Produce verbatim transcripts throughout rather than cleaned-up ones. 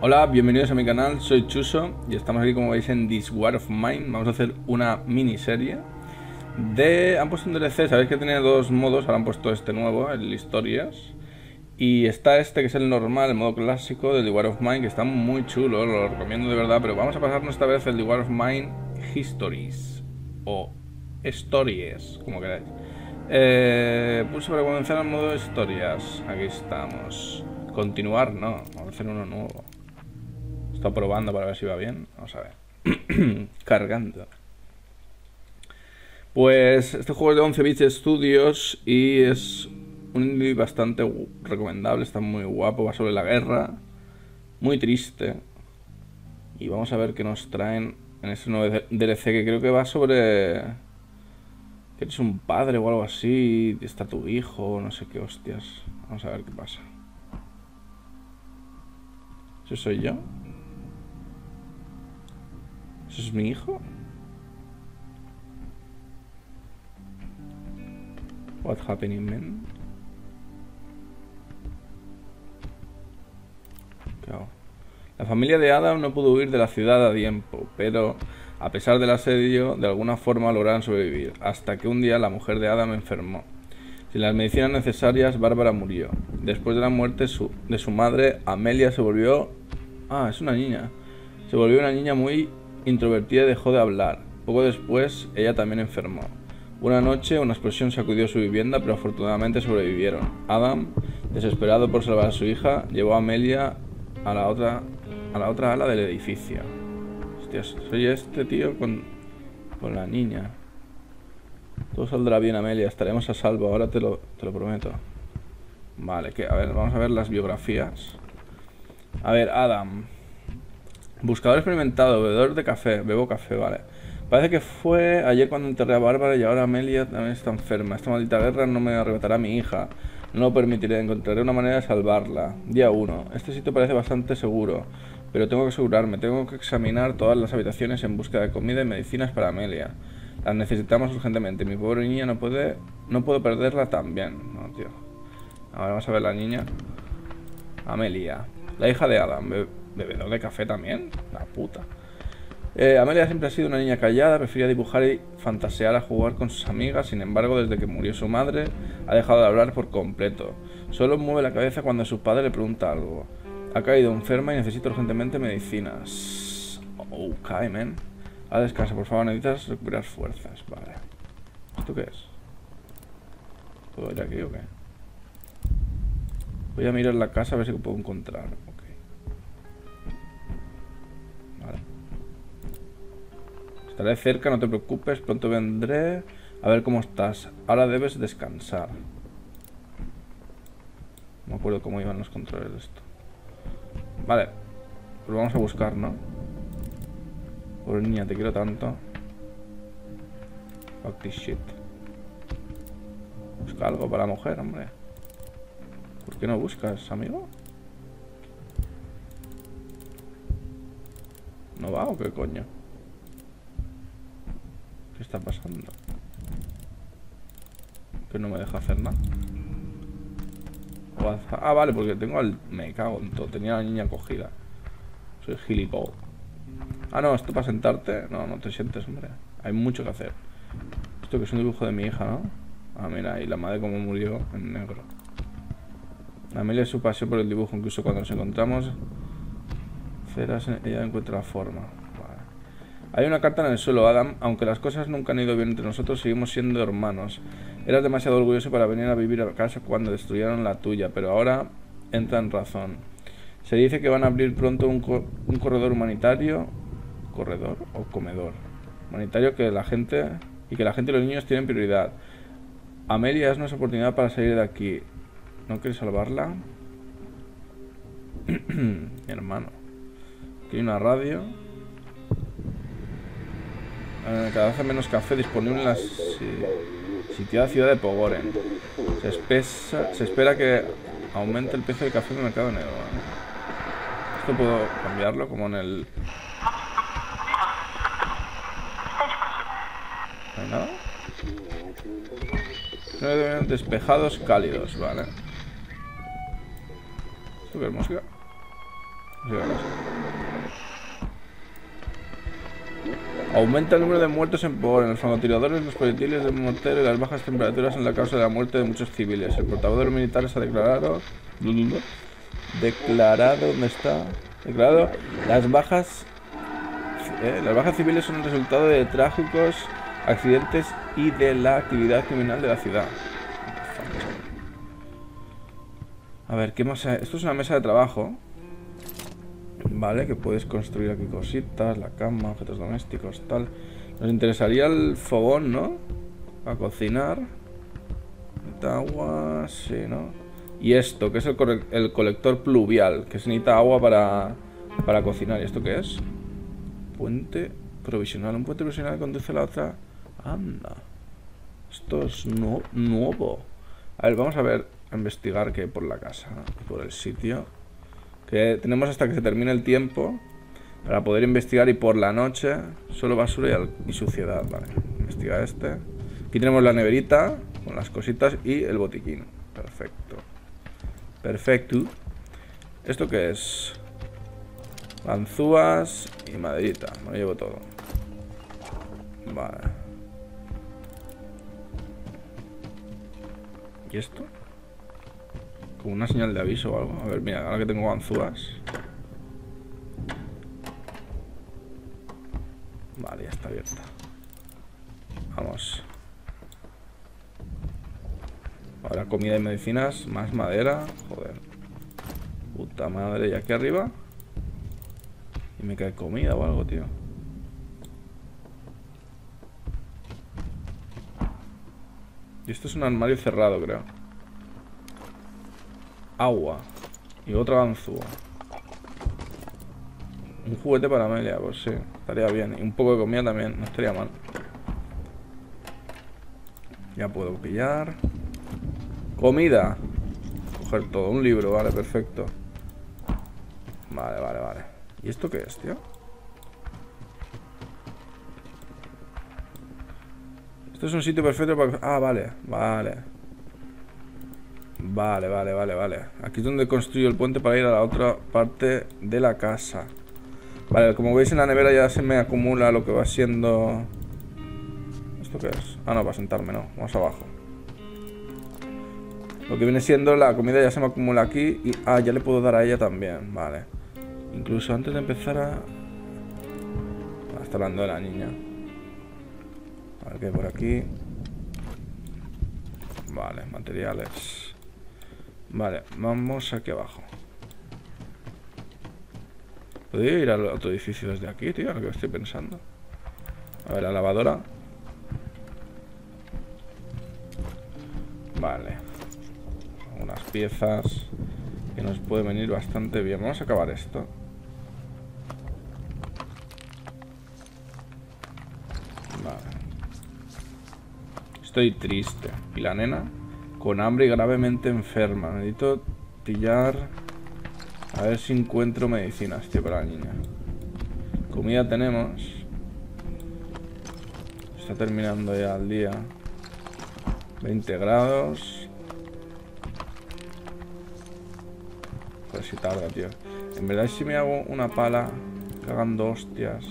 Hola, bienvenidos a mi canal, soy Chuso y estamos aquí como veis en This War of Mine. Vamos a hacer una miniserie de... Han puesto un D L C, sabéis que tenía dos modos, ahora han puesto este nuevo, el Historias. Y está este que es el normal, el modo clásico del The War of Mine, que está muy chulo, lo recomiendo de verdad. Pero vamos a pasarnos esta vez el The War of Mine Histories o Stories, como queráis. eh, Pulso para comenzar el modo Historias, aquí estamos. Continuar, no, vamos a hacer uno nuevo. Estoy probando para ver si va bien. Vamos a ver. Cargando. Pues este juego es de once bits Studios y es un indie bastante recomendable. Está muy guapo, va sobre la guerra. Muy triste. Y vamos a ver qué nos traen en ese nuevo D L C que creo que va sobre... que eres un padre o algo así. Y está tu hijo, no sé qué hostias. Vamos a ver qué pasa. ¿Eso soy yo? ¿Eso es mi hijo? What's happening, man? ¿Qué hago? La familia de Adam no pudo huir de la ciudad a tiempo, pero a pesar del asedio, de alguna forma lograron sobrevivir, hasta que un día la mujer de Adam enfermó. Sin las medicinas necesarias, Bárbara murió. Después de la muerte su, de su madre, Amelia se volvió... Ah, es una niña. Se volvió una niña muy introvertida y dejó de hablar. Poco después, ella también enfermó. Una noche, una explosión sacudió su vivienda, pero afortunadamente sobrevivieron. Adam, desesperado por salvar a su hija, llevó a Amelia a la otra, a la otra ala del edificio. Hostias, soy este tío con, con la niña. Todo saldrá bien, Amelia, estaremos a salvo, ahora te lo, te lo prometo. Vale, que a ver, vamos a ver las biografías. A ver, Adam. Buscador experimentado, bebedor de café, bebo café, vale. Parece que fue ayer cuando enterré a Bárbara y ahora Amelia también está enferma. Esta maldita guerra no me arrebatará a mi hija. No lo permitiré, encontraré una manera de salvarla. Día uno. Este sitio parece bastante seguro, pero tengo que asegurarme, tengo que examinar todas las habitaciones en busca de comida y medicinas para Amelia. Las necesitamos urgentemente. Mi pobre niña no puede... No puedo perderla también. No, tío. Ahora vamos a ver la niña. Amelia. La hija de Adam. Be ¿Bebedor de café también? La puta. Eh, Amelia siempre ha sido una niña callada, prefería dibujar y fantasear a jugar con sus amigas. Sin embargo, desde que murió su madre, ha dejado de hablar por completo. Solo mueve la cabeza cuando su padre le pregunta algo. Ha caído enferma y necesita urgentemente medicinas. Ok, man. A descansa, por favor, necesitas recuperar fuerzas. Vale. ¿Esto qué es? ¿Puedo ir aquí o qué? Voy a mirar la casa a ver si puedo encontrar. Ok. Vale. Estaré cerca, no te preocupes, pronto vendré a ver cómo estás. Ahora debes descansar. No me acuerdo cómo iban los controles de esto. Vale, pues vamos a buscar, ¿no? Pobre niña, te quiero tanto. Fuck this shit. Busca algo para la mujer, hombre. ¿Por qué no buscas, amigo? ¿No va o qué coño? ¿Qué está pasando? Que no me deja hacer nada. Ah, vale, porque tengo al... Me cago en todo. Tenía a la niña cogida. Soy gilipollas. Ah, no, esto para sentarte. No, no te sientes, hombre. Hay mucho que hacer. Esto que es un dibujo de mi hija, ¿no? Ah, mira, y la madre como murió en negro. Amelia es su pasión por el dibujo. Incluso cuando nos encontramos ceras, ella encuentra la forma. Vale. Hay una carta en el suelo, Adam. Aunque las cosas nunca han ido bien entre nosotros, seguimos siendo hermanos. Eras demasiado orgulloso para venir a vivir a casa cuando destruyeron la tuya, pero ahora entra en razón. Se dice que van a abrir pronto un, co un corredor humanitario. ¿Corredor o comedor? Humanitario que la gente... Y que la gente y los niños tienen prioridad. Amelia es nuestra oportunidad para salir de aquí. ¿No quieres salvarla? Mi hermano. Aquí hay una radio. Eh, cada vez hay menos café disponible en la si, sitiada ciudad de Pogoren. Se, espesa, se espera que aumente el precio del café en el mercado negro. ¿eh? Esto puedo cambiarlo como en el... ¿No hay nada? Despejados cálidos, vale. ¿Esto qué es música? No sé qué pasa. Aumenta el número de muertos en Pohor. En los francotiradores, los proyectiles de mortero y las bajas temperaturas son la causa de la muerte de muchos civiles. El portavoz de los militares ha declarado... Declarado... ¿Dónde está? Declarado... Las bajas... Eh, las bajas civiles son el resultado de trágicos accidentes y de la actividad criminal de la ciudad. A ver, ¿qué más hay? Esto es una mesa de trabajo. Vale, que puedes construir aquí cositas, la cama, objetos domésticos, tal. Nos interesaría el fogón, ¿no? Para cocinar. Agua, sí, ¿no? Y esto, que es el, el colector pluvial, que se necesita agua para, para cocinar. ¿Y esto qué es? Puente provisional. Un puente provisional que conduce a la otra. Anda. Esto es no, nuevo. A ver, vamos a ver, a investigar qué hay por la casa, por el sitio. Que tenemos hasta que se termine el tiempo para poder investigar, y por la noche solo basura y, al, y suciedad. Vale, investiga este. Aquí tenemos la neverita con las cositas y el botiquín. Perfecto. Perfecto. ¿Esto qué es? Ganzúas y maderita. Me lo llevo todo. Vale. ¿Y esto? Como una señal de aviso o algo. A ver, mira, ahora que tengo ganzúas. Vale, ya está abierta. Vamos. Ahora comida y medicinas. Más madera. Joder. Puta madre. ¿Y aquí arriba? Y me cae comida o algo, tío. Y esto es un armario cerrado, creo. Agua. Y otra ganzúa. Un juguete para Amelia, pues sí, estaría bien. Y un poco de comida también, no estaría mal. Ya puedo pillar. Comida. Coger todo, un libro, vale, perfecto. Vale, vale, vale. ¿Y esto qué es, tío? Esto es un sitio perfecto para... Ah, vale, vale. Vale, vale, vale, vale. Aquí es donde construyo el puente para ir a la otra parte de la casa. Vale, como veis en la nevera ya se me acumula lo que va siendo... ¿Esto qué es? Ah, no, para sentarme, no. Vamos abajo. Lo que viene siendo la comida ya se me acumula aquí y... Ah, ya le puedo dar a ella también, vale. Incluso antes de empezar a... Ah, está hablando de la niña. A ver qué hay por aquí. Vale, materiales. Vale, vamos aquí abajo. ¿Podría ir al otro edificio desde aquí, tío? Lo que estoy pensando. A ver, la lavadora. Vale. Unas piezas que nos pueden venir bastante bien. Vamos a acabar esto. Vale. Estoy triste. Y la nena con hambre y gravemente enferma. Necesito pillar... A ver si encuentro medicinas, tío, para la niña. Comida tenemos. Está terminando ya el día. veinte grados. Pues si tarda, tío. En verdad, si me hago una pala cagando hostias.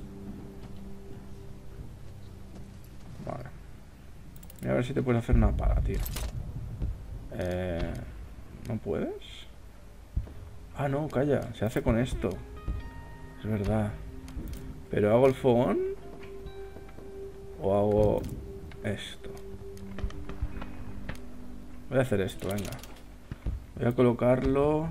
Vale. Mira a ver si te puedes hacer una pala, tío. Eh, ¿No puedes? Ah, no, calla. Se hace con esto. Es verdad. ¿Pero hago el fogón? ¿O hago esto? Voy a hacer esto, venga. Voy a colocarlo...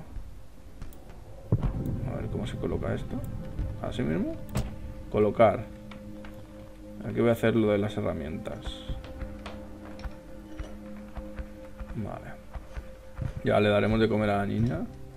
A ver cómo se coloca esto. Así mismo. Colocar. Aquí voy a hacer lo de las herramientas. Vale. Ya le daremos de comer a la niña.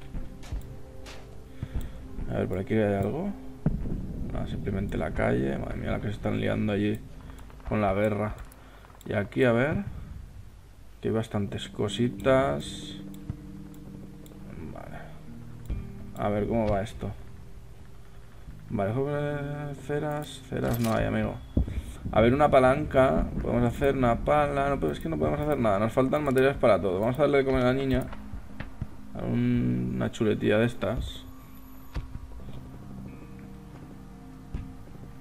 A ver, por aquí hay algo. No, simplemente la calle. Madre mía, la que se están liando allí con la guerra. Y aquí, a ver. Aquí hay bastantes cositas. Vale. A ver cómo va esto. Vale, ceras. Ceras no hay, amigo. A ver, una palanca. Podemos hacer una pala. No, pero es que no podemos hacer nada. Nos faltan materiales para todo. Vamos a darle de comer a la niña. A un, una chuletilla de estas.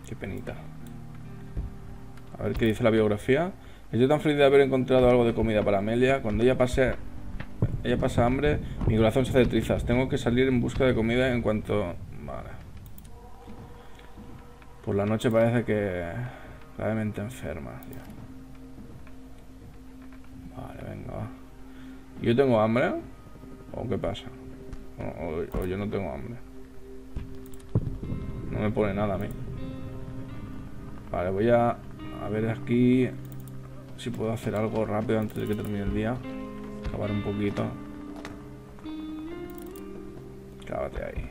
Qué penita. A ver qué dice la biografía. Estoy tan feliz de haber encontrado algo de comida para Amelia. Cuando ella pase, ella pasa hambre, mi corazón se hace trizas. Tengo que salir en busca de comida en cuanto... Vale. Por la noche parece que... gravemente enferma, tío. Vale, venga, va. ¿Yo tengo hambre? ¿O qué pasa? O, o, o yo no tengo hambre. No me pone nada a mí. Vale, voy a... a ver aquí... si puedo hacer algo rápido antes de que termine el día. Acabar un poquito. Cábate ahí.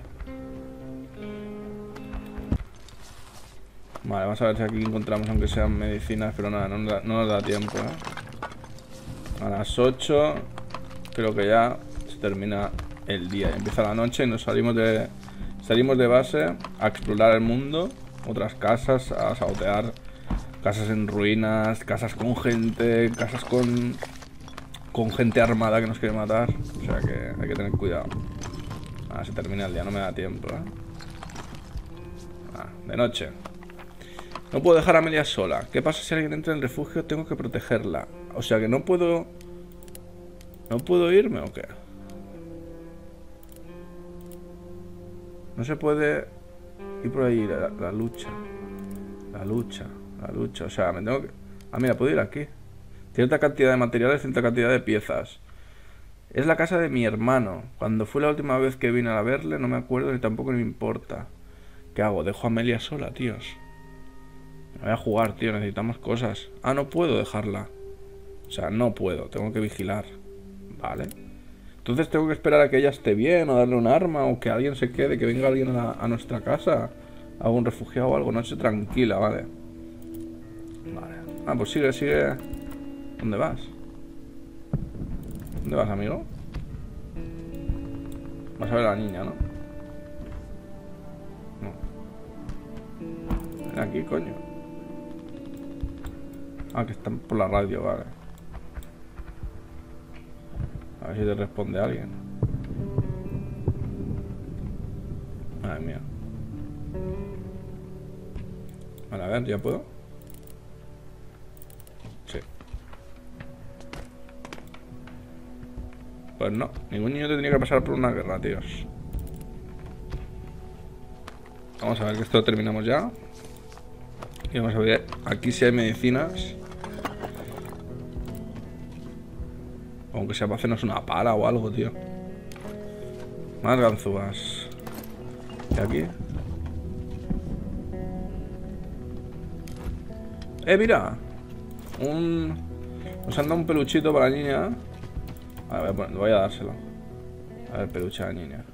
Vale, vamos a ver si aquí encontramos aunque sean medicinas. Pero nada, no, no nos da tiempo, ¿eh? A las ocho creo que ya se termina el día. Empieza la noche y nos salimos de... salimos de base a explorar el mundo. Otras casas, a sabotear casas en ruinas, casas con gente, casas con con gente armada que nos quiere matar. O sea que hay que tener cuidado. Ah, se termina el día, no me da tiempo, ¿eh? Ah, de noche. No puedo dejar a Amelia sola. ¿Qué pasa si alguien entra en el refugio? Tengo que protegerla. O sea que no puedo... ¿No puedo irme o qué? No se puede ir por ahí, la, la lucha. La lucha. La lucha, o sea, me tengo que... Ah, mira, puedo ir aquí. Cierta cantidad de materiales, cierta cantidad de piezas. Es la casa de mi hermano. Cuando fue la última vez que vine a verle, no me acuerdo ni tampoco me importa. ¿Qué hago? Dejo a Amelia sola, tíos. Me voy a jugar, tío, necesitamos cosas. Ah, no puedo dejarla. O sea, no puedo, tengo que vigilar. Vale. Entonces tengo que esperar a que ella esté bien, o darle un arma, o que alguien se quede, que venga alguien a, la, a nuestra casa. Algún refugiado o algo, noche tranquila, vale. Vale. Ah, pues sigue, sigue. ¿Dónde vas? ¿Dónde vas, amigo? Vas a ver a la niña, ¿no? No. Ven aquí, coño. Ah, que están por la radio, vale. A ver si te responde alguien. Madre mía. Vale, a ver, ¿ya puedo? Sí. Pues no, ningún niño tendría que pasar por una guerra, tíos. Vamos a ver que esto terminamos ya. Y vamos a ver aquí si hay medicinas. Aunque sea para hacernos una pala o algo, tío. Más ganzúas. ¿Y aquí? ¡Eh, mira! Un... Nos han dado un peluchito para la niña. A ver, bueno, voy a dárselo. A ver, peluche a la niña.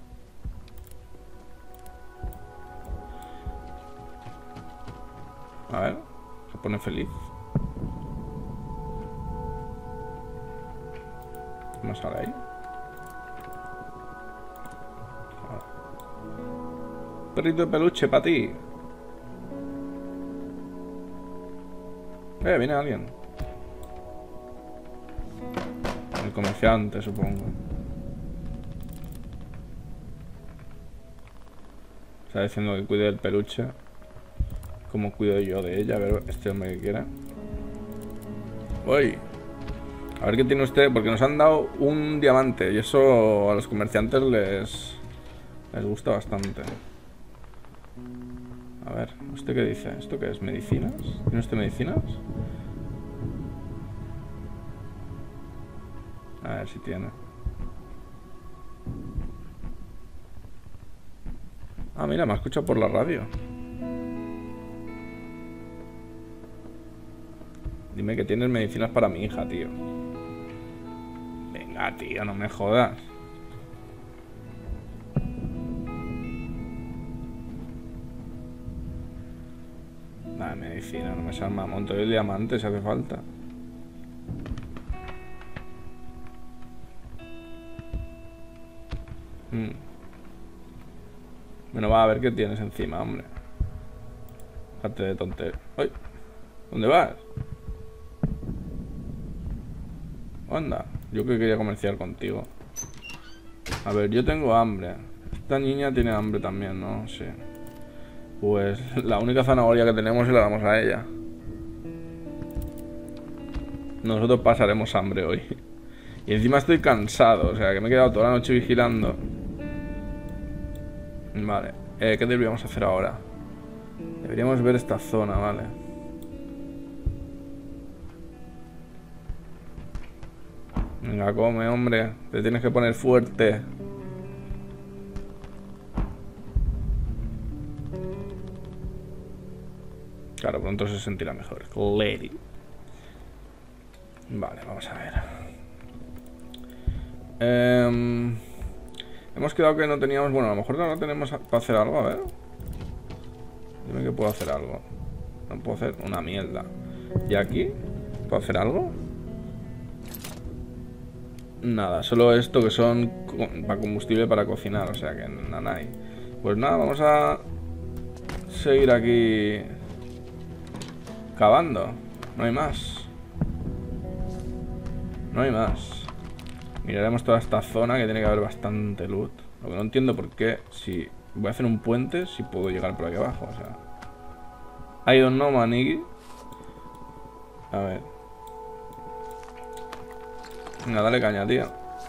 A ver, se pone feliz. ¿Qué más sale ahí? Perrito de peluche para ti. Eh, viene alguien. El comerciante, supongo. Está diciendo que cuide del peluche. Como cuido yo de ella. A ver, este hombre que quiera. Uy. A ver qué tiene usted. Porque nos han dado un diamante. Y eso a los comerciantes les... les gusta bastante. A ver, ¿usted qué dice? ¿Esto qué es? ¿Medicinas? ¿Tiene usted medicinas? A ver si tiene. Ah, mira, me ha escuchado por la radio. Dime que tienes medicinas para mi hija, tío. Venga, tío, no me jodas. Nada, medicina, no me seas mamón. Te doy el diamante si hace falta. Hmm. Bueno, va a ver qué tienes encima, hombre. Parte de tontería. ¡Ay! ¿Dónde vas? Anda, yo que quería comerciar contigo. A ver, yo tengo hambre. Esta niña tiene hambre también, ¿no? Sí. Pues la única zanahoria que tenemos y la damos a ella. Nosotros pasaremos hambre hoy. Y encima estoy cansado, o sea que me he quedado toda la noche vigilando. Vale, eh, ¿qué deberíamos hacer ahora? Deberíamos ver esta zona, vale. Venga, come, hombre. Te tienes que poner fuerte. Claro, pronto se sentirá mejor. Lady. Vale, vamos a ver. Eh, hemos quedado que no teníamos... Bueno, a lo mejor no tenemos para hacer algo, a ver. Dime que puedo hacer algo. No puedo hacer una mierda. ¿Y aquí? ¿Puedo hacer algo? Nada, solo esto que son para combustible para cocinar, o sea que nada hay. Pues nada, vamos a seguir aquí cavando. No hay más. No hay más. Miraremos toda esta zona que tiene que haber bastante loot. Lo que no entiendo por qué, si voy a hacer un puente, si puedo llegar por aquí abajo, o sea. I don't know, manigui. A ver. Venga, dale caña, tío.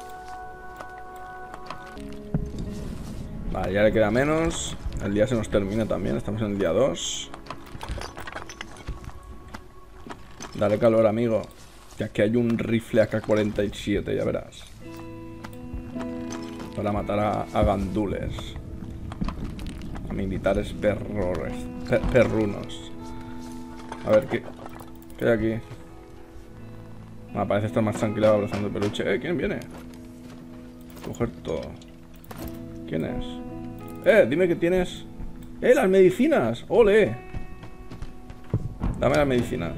Vale, ya le queda menos. El día se nos termina también. Estamos en el día dos. Dale calor, amigo. Ya que hay un rifle A K cuarenta y siete, ya verás. Para matar a, a gandules. A militares perrores. Per, perrunos. A ver, ¿qué, qué hay aquí? Ah, parece estar más tranquila abrazando el peluche. Eh, ¿quién viene? Coger todo. ¿Quién es? Eh, dime que tienes... Eh, las medicinas. Ole. Dame las medicinas.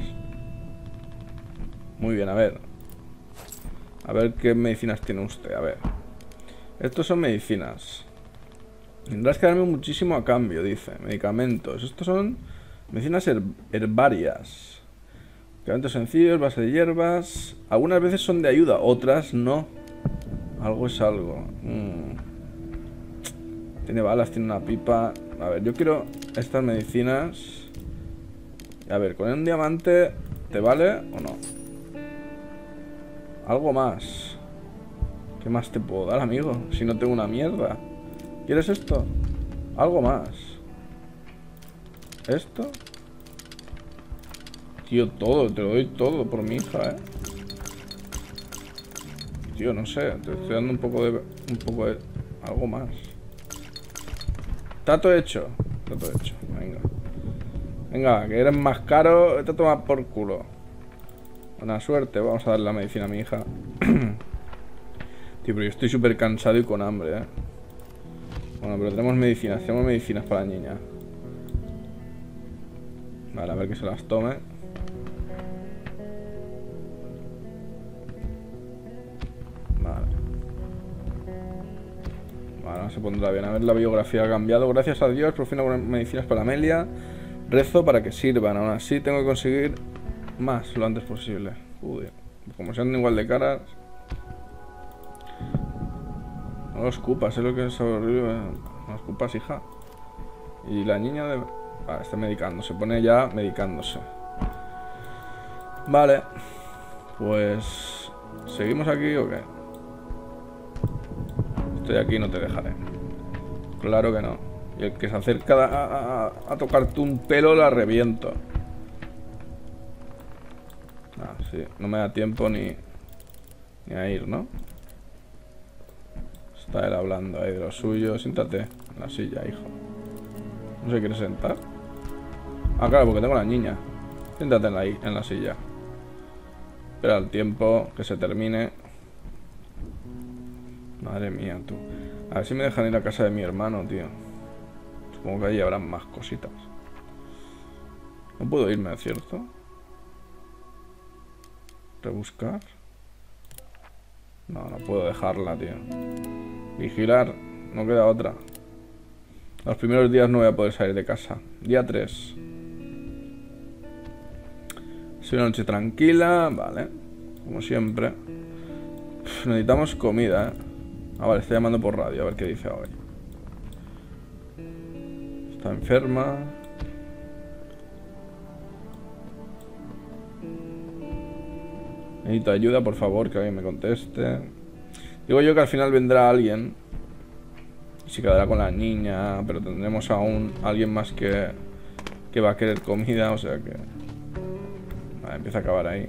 Muy bien, a ver. A ver qué medicinas tiene usted, a ver. Estos son medicinas. Tendrás que darme muchísimo a cambio, dice. Medicamentos. Estos son medicinas her herbarias. Medicamentos sencillos, base de hierbas. Algunas veces son de ayuda, otras no. Algo es algo. Mm. Tiene balas, tiene una pipa. A ver, yo quiero estas medicinas. A ver, con un diamante, ¿te vale o no? Algo más. ¿Qué más te puedo dar, amigo? Si no tengo una mierda. ¿Quieres esto? Algo más. ¿Esto? Tío, todo, te lo doy todo por mi hija, eh. Tío, no sé, te estoy dando un poco de... Un poco de... Algo más. Está todo hecho. Está todo hecho, venga. Venga, que eres más caro, vete a tomar por culo. Buena suerte, vamos a darle la medicina a mi hija. Tío, pero yo estoy súper cansado y con hambre, eh. Bueno, pero tenemos medicinas, tenemos medicinas para la niña. Vale, a ver que se las tome. Vale. Vale, no se pondrá bien. A ver, la biografía ha cambiado. Gracias a Dios, por fin hago medicinas para Amelia. Rezo para que sirvan. Aún así, tengo que conseguir más lo antes posible. Joder. Como sean igual de caras. No los escupas, es lo que es horrible. No los escupas, hija. Y la niña de... Vale, está medicando. Se pone ya medicándose. Vale. Pues... ¿seguimos aquí o qué? Estoy aquí y no te dejaré. Claro que no. Y el que se acerca a, a, a tocarte un pelo la reviento. Ah, sí. No me da tiempo ni... Ni a ir, ¿no? Está él hablando ahí de lo suyo. Siéntate en la silla, hijo. ¿No se quiere sentar? Ah, claro, porque tengo a la niña. Siéntate en la, en la silla. Espera el tiempo que se termine. Madre mía, tú. A ver si me dejan ir a casa de mi hermano, tío. Supongo que ahí habrá más cositas. No puedo irme, ¿cierto? Rebuscar. No, no puedo dejarla, tío. Vigilar. No queda otra. Los primeros días no voy a poder salir de casa. Día tres. Es una noche tranquila. Vale. Como siempre. Uf, necesitamos comida, eh. Ah, vale, está llamando por radio. A ver qué dice hoy. Está enferma. Necesito ayuda, por favor, que alguien me conteste. Digo yo que al final vendrá alguien y se quedará con la niña, pero tendremos aún alguien más que, que va a querer comida, o sea que... Vale, empieza a acabar ahí.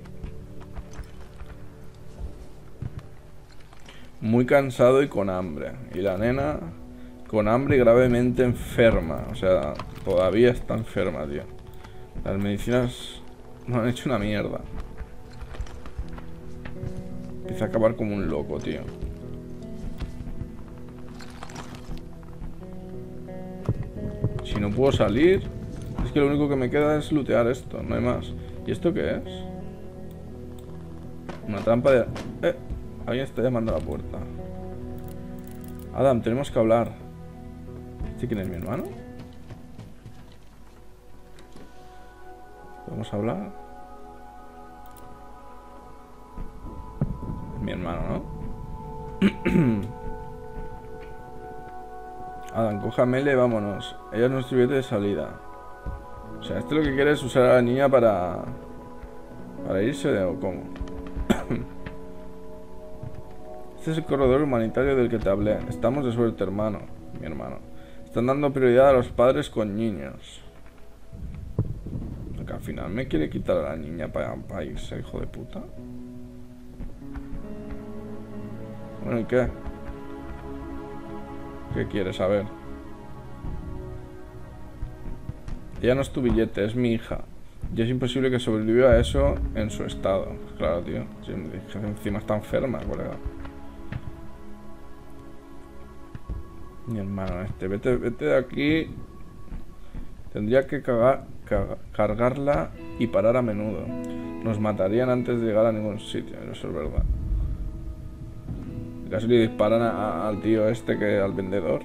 Muy cansado y con hambre. Y la nena con hambre y gravemente enferma. O sea, todavía está enferma, tío. Las medicinas no han hecho una mierda. Empieza a acabar como un loco, tío. Si no puedo salir, es que lo único que me queda es lootear esto, no hay más. ¿Y esto qué es? Una trampa de... Eh, alguien está llamando a la puerta. Adam, tenemos que hablar. ¿Este quién es, mi hermano? ¿Podemos hablar? Mi hermano, ¿no? Adam, coja a Mele y vámonos. Ella es nuestro billete de salida. O sea, ¿este lo que quiere es usar a la niña para... para irse o cómo? Este es el corredor humanitario del que te hablé. Estamos de suerte, hermano. Mi hermano. Están dando prioridad a los padres con niños. Que al final me quiere quitar a la niña para, para irse, hijo de puta. Bueno, ¿y qué? ¿Qué quieres saber? Ella no es tu billete, es mi hija. Y es imposible que sobreviva a eso en su estado. Claro, tío. Si encima está enferma, colega. Mi hermano este. Vete, vete de aquí. Tendría que cagar, cagar, cargarla y parar a menudo. Nos matarían antes de llegar a ningún sitio. Eso es verdad. Casi le disparan a, a, al tío este que al vendedor.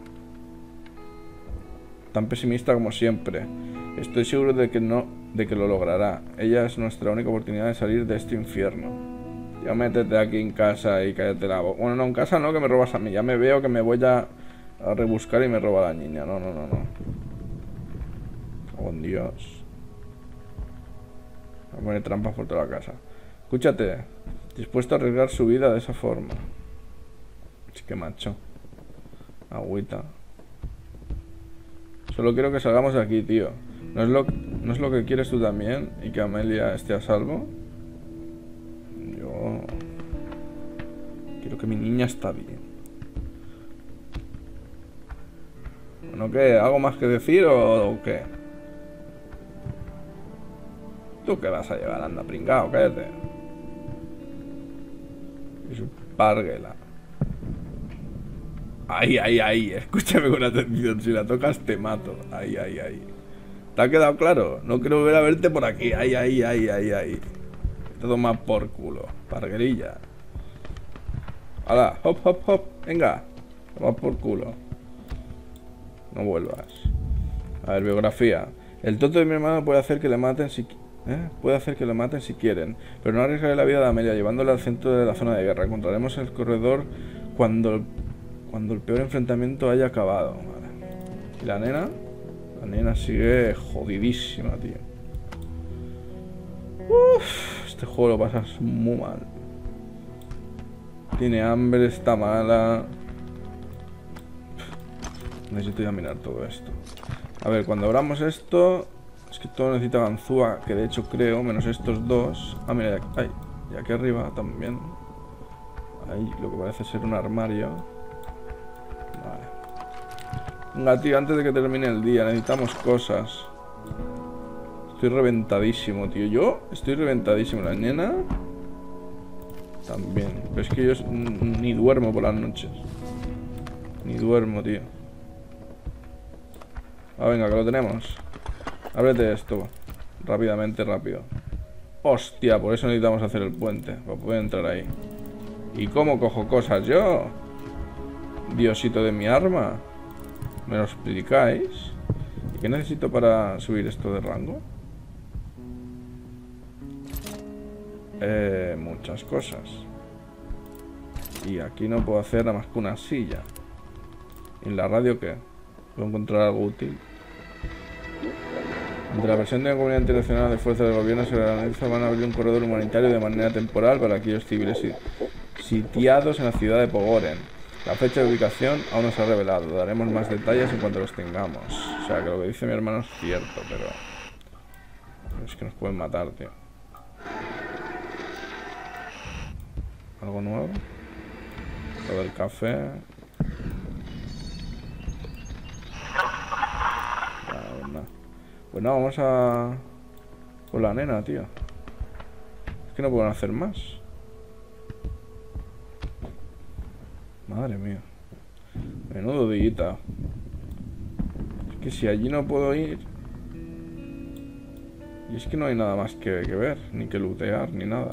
Tan pesimista como siempre. Estoy seguro de que no, de que lo logrará. Ella es nuestra única oportunidad de salir de este infierno. Ya métete aquí en casa y cállate la boca. Bueno, no, en casa no, que me robas a mí. Ya me veo que me voy a, a rebuscar y me roba a la niña. No, no, no, no. Oh, Dios. Voy a poner trampas por toda la casa. Escúchate. Dispuesto a arriesgar su vida de esa forma. Sí que macho. Agüita. Solo quiero que salgamos de aquí, tío. ¿No es lo, ¿no es lo que quieres tú también? ¿Y que Amelia esté a salvo? Yo... quiero que mi niña está bien. ¿No qué? ¿Algo más que decir o, o qué? ¿Tú qué vas a llevar? Anda, pringao, cállate. Y su párguela. Ay, ay, ay, escúchame con atención. Si la tocas te mato. Ay, ay, ay. ¿Te ha quedado claro? No quiero volver a verte por aquí. Ay, ay, ay, ay, ay. Te toma por culo. Parguerilla. Hala, hop, hop, hop. Venga. Toma por culo. No vuelvas. A ver, biografía. El tonto de mi hermano puede hacer que le maten si... ¿Eh? Puede hacer que le maten si quieren. Pero no arriesgaré la vida de Amelia llevándola al centro de la zona de guerra. Encontraremos el corredor cuando... cuando el peor enfrentamiento haya acabado. Vale. ¿Y la nena? La nena sigue jodidísima, tío. Uf, este juego lo pasas muy mal. Tiene hambre, está mala. Necesito ya mirar todo esto. A ver, cuando abramos esto... Es que todo necesita ganzúa, que de hecho creo, menos estos dos. Ah, mira, ay, y aquí arriba también. Ahí lo que parece ser un armario. Vale. Venga, tío, antes de que termine el día, necesitamos cosas. Estoy reventadísimo, tío. Yo estoy reventadísimo. La nena también. Pero es que yo ni duermo por las noches. Ni duermo, tío. Ah, venga, que lo tenemos. Ábrete esto. Rápidamente, rápido. Hostia, por eso necesitamos hacer el puente. Para poder entrar ahí. ¿Y cómo cojo cosas yo? Diosito de mi arma. ¿Me lo explicáis? ¿Y qué necesito para subir esto de rango? Eh, muchas cosas. Y aquí no puedo hacer nada más que una silla. ¿Y en la radio qué? ¿Puedo encontrar algo útil? Entre la presión de la comunidad internacional de fuerzas del gobierno se organiza van a abrir un corredor humanitario de manera temporal para aquellos civiles sitiados en la ciudad de Pogoren. La fecha de ubicación aún no se ha revelado. Daremos más detalles en cuanto los tengamos. O sea, que lo que dice mi hermano es cierto, pero... es que nos pueden matar, tío. ¿Algo nuevo? Lo del café... Pues no, vamos a... por la nena, tío. Es que no pueden hacer más. Madre mía. Menudo dillita. Es que si allí no puedo ir... y es que no hay nada más que, que ver. Ni que lootear, ni nada.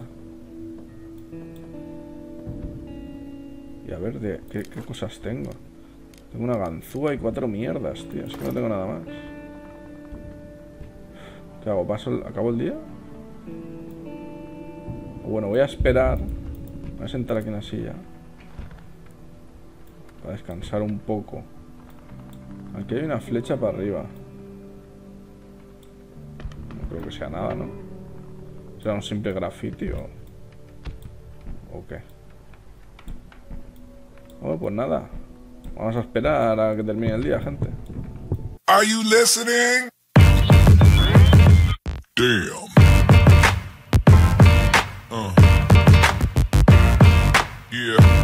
Y a ver, de, ¿qué, qué cosas tengo? Tengo una ganzúa y cuatro mierdas, tío. Es que no tengo nada más. ¿Qué hago? ¿Paso el, ¿Acabo el día? O bueno, voy a esperar. Voy a sentar aquí en la silla para descansar un poco. Aquí hay una flecha para arriba. No creo que sea nada, ¿no? Será un simple graffiti o... ¿o qué? Bueno, pues nada. Vamos a esperar a que termine el día, gente. Are you listening? Damn. Uh. Yeah.